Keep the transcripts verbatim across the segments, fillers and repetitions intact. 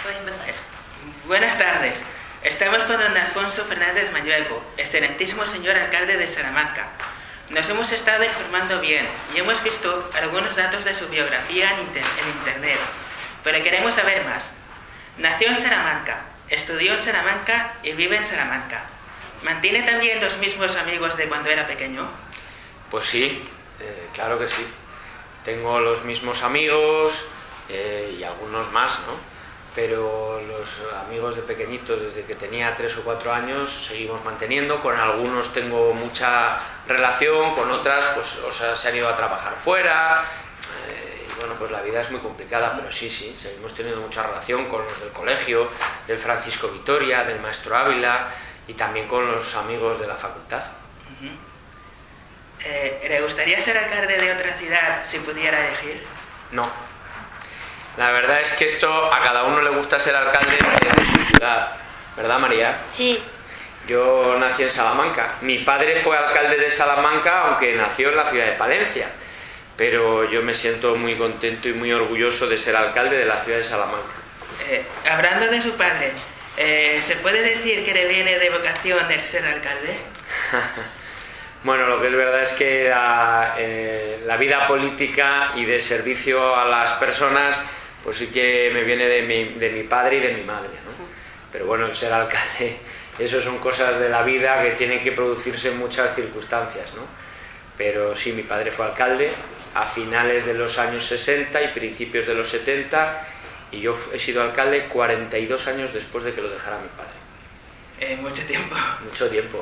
Puedes empezar. Buenas tardes. Estamos con don Alfonso Fernández Mañueco, excelentísimo señor alcalde de Salamanca. Nos hemos estado informando bien y hemos visto algunos datos de su biografía en, inter en internet, pero queremos saber más. Nació en Salamanca, estudió en Salamanca y vive en Salamanca. ¿Mantiene también los mismos amigos de cuando era pequeño? Pues sí, eh, claro que sí. Tengo los mismos amigos eh, y algunos más, ¿no? Pero los amigos de pequeñitos, desde que tenía tres o cuatro años, seguimos manteniendo. Con algunos tengo mucha relación, con otras pues o sea, se han ido a trabajar fuera. Eh, y bueno, pues la vida es muy complicada, pero sí, sí, seguimos teniendo mucha relación con los del colegio, del Francisco Vitoria, del maestro Ávila y también con los amigos de la facultad. Uh-huh. eh, ¿Le gustaría ser alcalde de otra ciudad si pudiera elegir? No. La verdad es que esto a cada uno le gusta ser alcalde de su ciudad, ¿verdad, María? Sí. Yo nací en Salamanca. Mi padre fue alcalde de Salamanca, aunque nació en la ciudad de Palencia. Pero yo me siento muy contento y muy orgulloso de ser alcalde de la ciudad de Salamanca. Eh, hablando de su padre, eh, ¿se puede decir que le viene de vocación el ser alcalde? Bueno, lo que es verdad es que la, eh, la vida política y de servicio a las personas, pues sí que me viene de mi, de mi padre y de mi madre, ¿no? Pero bueno, el ser alcalde, eso son cosas de la vida que tienen que producirse en muchas circunstancias, ¿no? Pero sí, mi padre fue alcalde a finales de los años sesenta y principios de los setenta, y yo he sido alcalde cuarenta y dos años después de que lo dejara mi padre. Eh, mucho tiempo. Mucho tiempo.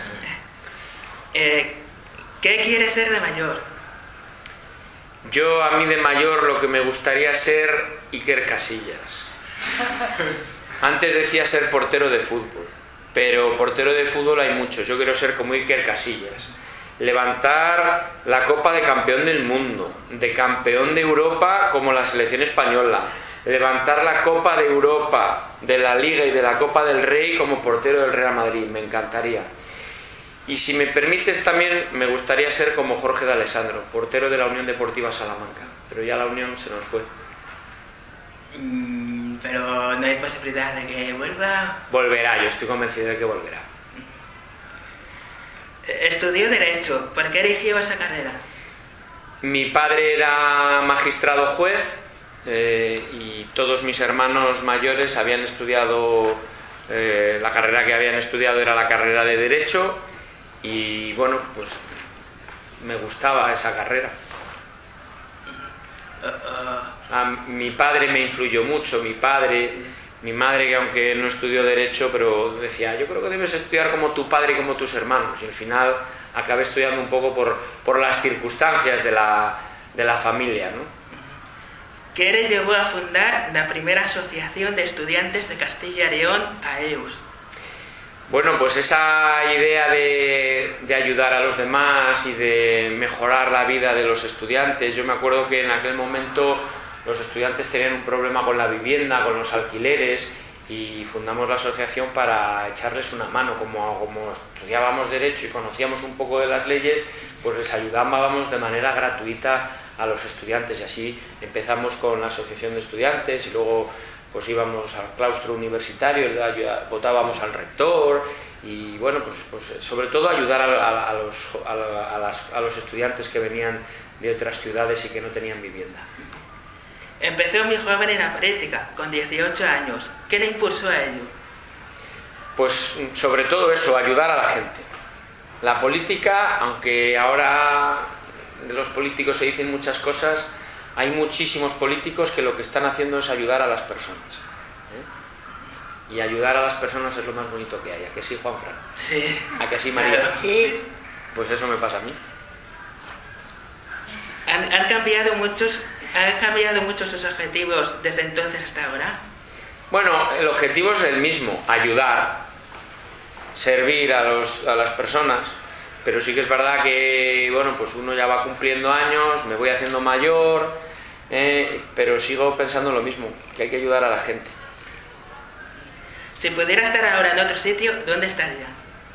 Eh, ¿Qué quiere ser de mayor? Yo, a mí de mayor, lo que me gustaría ser Iker Casillas. Antes decía ser portero de fútbol, pero portero de fútbol hay muchos. Yo quiero ser como Iker Casillas. Levantar la Copa de Campeón del Mundo, de Campeón de Europa como la selección española. Levantar la Copa de Europa, de la Liga y de la Copa del Rey como portero del Real Madrid. Me encantaría. Y si me permites también me gustaría ser como Jorge de Alessandro, portero de la Unión Deportiva Salamanca, pero ya la Unión se nos fue. Mm, pero no hay posibilidad de que vuelva. Volverá, yo estoy convencido de que volverá. Estudió Derecho, ¿por qué eligió esa carrera? Mi padre era magistrado juez eh, y todos mis hermanos mayores habían estudiado, eh, la carrera que habían estudiado era la carrera de Derecho. Y bueno, pues me gustaba esa carrera. Uh, uh. O sea, mi padre me influyó mucho, mi padre, mi madre, que aunque no estudió Derecho, pero decía, yo creo que debes estudiar como tu padre y como tus hermanos. Y al final acabé estudiando un poco por, por las circunstancias de la, de la familia, ¿no? ¿Qué le llevó a fundar la primera asociación de estudiantes de Castilla y León, AEUS? Bueno, pues esa idea de, de ayudar a los demás y de mejorar la vida de los estudiantes. Yo me acuerdo que en aquel momento los estudiantes tenían un problema con la vivienda, con los alquileres, y fundamos la asociación para echarles una mano. Como, como estudiábamos Derecho y conocíamos un poco de las leyes, pues les ayudábamos de manera gratuita a los estudiantes, y así empezamos con la asociación de estudiantes y luego pues íbamos al claustro universitario, votábamos al rector y bueno, pues, pues sobre todo ayudar a, a, a, los, a, a, las, a los estudiantes que venían de otras ciudades y que no tenían vivienda. Empezó muy joven en la política, con dieciocho años. ¿Qué le impulsó a ello? Pues sobre todo eso, ayudar a la gente. La política, aunque ahora de los políticos se dicen muchas cosas, hay muchísimos políticos que lo que están haciendo es ayudar a las personas, ¿eh? Y ayudar a las personas es lo más bonito que hay. ¿A que sí, Juanfran? Sí. ¿A que sí, María? Sí. Pues eso me pasa a mí. ¿Han, han cambiado muchos, han cambiado muchos sus objetivos desde entonces hasta ahora? Bueno, el objetivo es el mismo, ayudar, servir a, los, a las personas. Pero sí que es verdad que, bueno, pues uno ya va cumpliendo años, me voy haciendo mayor, eh, pero sigo pensando lo mismo, que hay que ayudar a la gente. Si pudiera estar ahora en otro sitio, ¿dónde estaría?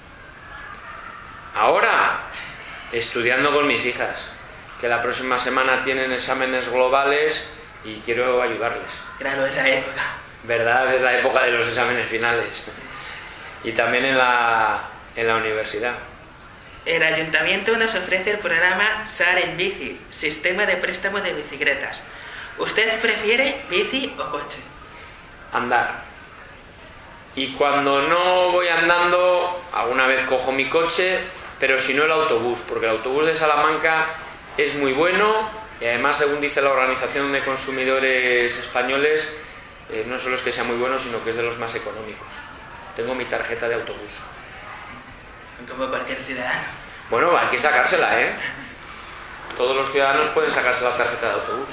Ahora, estudiando con mis hijas, que la próxima semana tienen exámenes globales y quiero ayudarles. Claro, es la época. ¿Verdad? Es la época de los exámenes finales. Y también en la, en la universidad. El ayuntamiento nos ofrece el programa SAR en bici, Sistema de Préstamo de Bicicletas. ¿Usted prefiere bici o coche? Andar. Y cuando no voy andando, alguna vez cojo mi coche, pero si no el autobús, porque el autobús de Salamanca es muy bueno y además, según dice la Organización de Consumidores Españoles, eh, no solo es que sea muy bueno, sino que es de los más económicos. Tengo mi tarjeta de autobús. Como cualquier ciudadano. Bueno, hay que sacársela, ¿eh? Todos los ciudadanos pueden sacarse la tarjeta de autobús.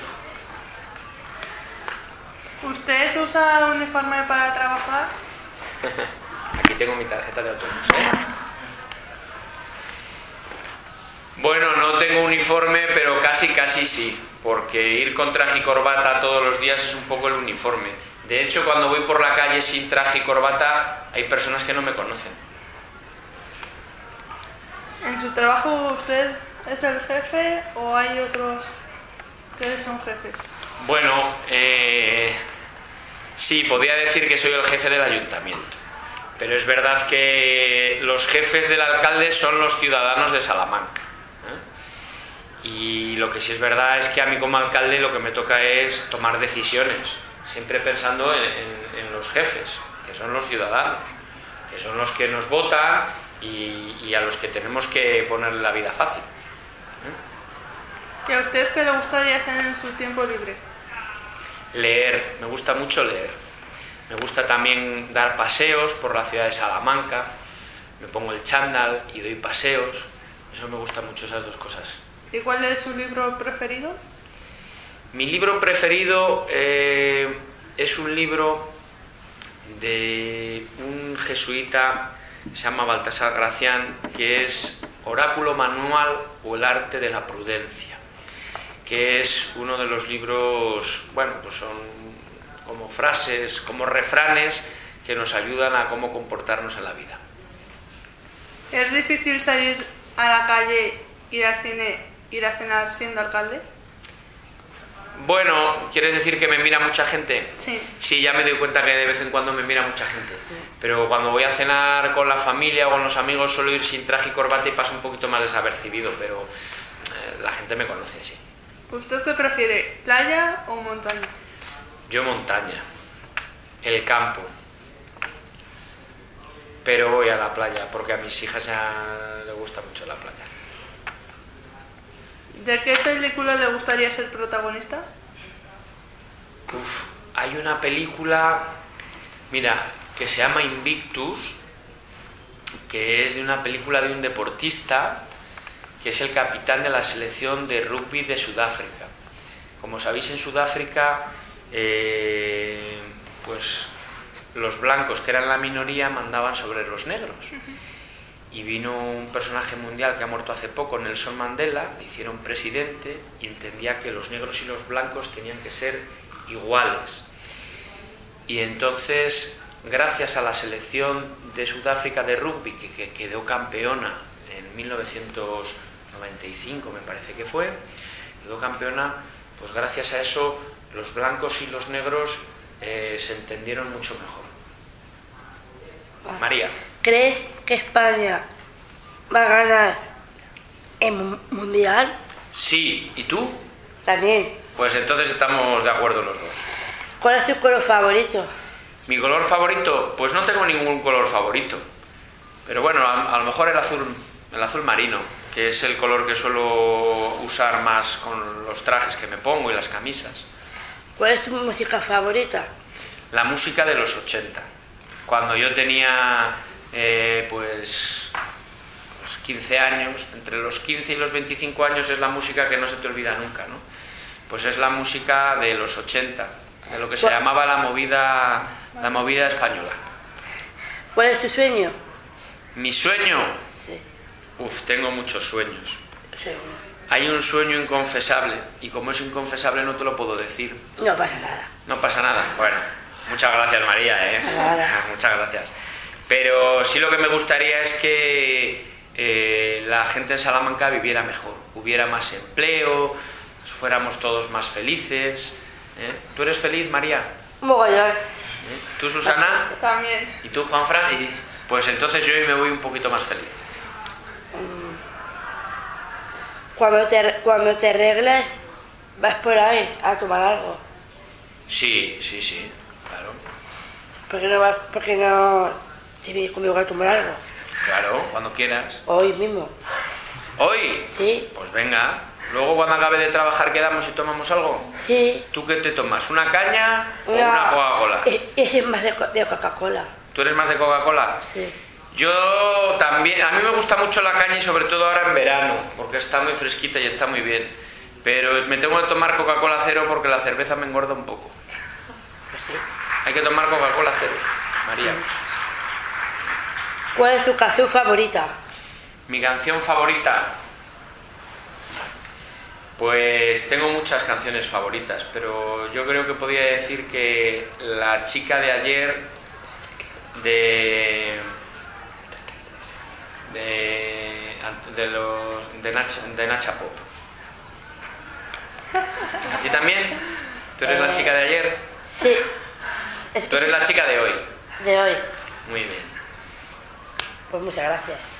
¿Usted usa uniforme para trabajar? Aquí tengo mi tarjeta de autobús, ¿eh? Bueno, no tengo uniforme, pero casi, casi sí. Porque ir con traje y corbata todos los días es un poco el uniforme. De hecho, cuando voy por la calle sin traje y corbata, hay personas que no me conocen. ¿En su trabajo usted es el jefe o hay otros que son jefes? Bueno, eh, sí, podría decir que soy el jefe del ayuntamiento. Pero es verdad que los jefes del alcalde son los ciudadanos de Salamanca. ¿eh? Y lo que sí es verdad es que a mí como alcalde lo que me toca es tomar decisiones, siempre pensando en, en, en los jefes, que son los ciudadanos, que son los que nos votan y, y a los que tenemos que ponerle la vida fácil. ¿eh? ¿Y a usted qué le gustaría hacer en su tiempo libre? Leer, me gusta mucho leer. Me gusta también dar paseos por la ciudad de Salamanca. Me pongo el chándal y doy paseos. Eso me gusta mucho, esas dos cosas. ¿Y cuál es su libro preferido? Mi libro preferido eh, es un libro de un jesuita que se llama Baltasar Gracián, que es Oráculo Manual o el arte de la prudencia, que es uno de los libros, bueno, pues son como frases, como refranes que nos ayudan a cómo comportarnos en la vida. ¿Es difícil salir a la calle, ir al cine, ir a cenar siendo alcalde? Bueno, ¿quieres decir que me mira mucha gente? Sí. Sí, ya me doy cuenta que de vez en cuando me mira mucha gente. Sí. Pero cuando voy a cenar con la familia o con los amigos suelo ir sin traje y corbata y paso un poquito más desapercibido, pero eh, la gente me conoce, sí. ¿Usted qué prefiere, playa o montaña? Yo montaña, el campo. Pero voy a la playa porque a mis hijas ya les gusta mucho la playa. ¿De qué película le gustaría ser protagonista? Uf, hay una película, mira, que se llama Invictus, que es de una película de un deportista que es el capitán de la selección de rugby de Sudáfrica. Como sabéis, en Sudáfrica, eh, pues los blancos, que eran la minoría, mandaban sobre los negros. Y vino un personaje mundial que ha muerto hace poco, Nelson Mandela, le hicieron presidente y entendía que los negros y los blancos tenían que ser iguales. Y entonces, gracias a la selección de Sudáfrica de rugby, que, que quedó campeona en mil novecientos noventa y cinco, me parece que fue, quedó campeona, pues gracias a eso los blancos y los negros eh, se entendieron mucho mejor. María. ¿Crees que España va a ganar el mundial? Sí, ¿y tú? También. Pues entonces estamos de acuerdo los dos. ¿Cuál es tu color favorito? ¿Mi color favorito? Pues no tengo ningún color favorito. Pero bueno, a, a lo mejor el azul, el azul marino, que es el color que suelo usar más con los trajes que me pongo y las camisas. ¿Cuál es tu música favorita? La música de los ochenta. Cuando yo tenía eh, pues, pues quince años, entre los quince y los veinticinco años es la música que no se te olvida nunca, ¿no? Pues es la música de los ochenta, de lo que se llamaba la movida, la movida española. ¿Cuál es tu sueño? ¿Mi sueño? Sí. Uf, tengo muchos sueños. Seguro. Hay un sueño inconfesable y como es inconfesable no te lo puedo decir. No pasa nada. No pasa nada. Bueno, muchas gracias, María, ¿eh? Nada. Muchas gracias. Pero sí, lo que me gustaría es que eh, la gente en Salamanca viviera mejor, hubiera más empleo, fuéramos todos más felices. ¿eh? ¿Tú eres feliz, María? Mogollón. ¿Tú, Susana? También. ¿Y tú, Juanfran? Sí. Pues entonces yo hoy me voy un poquito más feliz. Cuando te, cuando te arregles, vas por ahí a tomar algo. Sí, sí, sí, claro. ¿Por qué no vas, por qué no te vienes conmigo a tomar algo? Claro, cuando quieras. Hoy mismo. ¿Hoy? Sí, Pues venga. Luego cuando acabe de trabajar quedamos y tomamos algo. sí. ¿Tú qué te tomas? ¿Una caña o una Coca-Cola? E- Ese es más de, co- de Coca-Cola. ¿Tú eres más de Coca-Cola? Sí. Yo también, a mí me gusta mucho la caña y sobre todo ahora en verano, porque está muy fresquita y está muy bien. Pero me tengo que tomar Coca-Cola cero porque la cerveza me engorda un poco. Pues sí. Hay que tomar Coca-Cola cero, María. ¿Cuál es tu canción favorita? Mi canción favorita. Pues tengo muchas canciones favoritas, pero yo creo que podría decir que La chica de ayer de de, de los de Nacha, de Nacha Pop. ¿A ti también? ¿Tú eres la chica de ayer? Sí. Es- ¿Tú eres la chica de hoy? De hoy. Muy bien. Pues muchas gracias.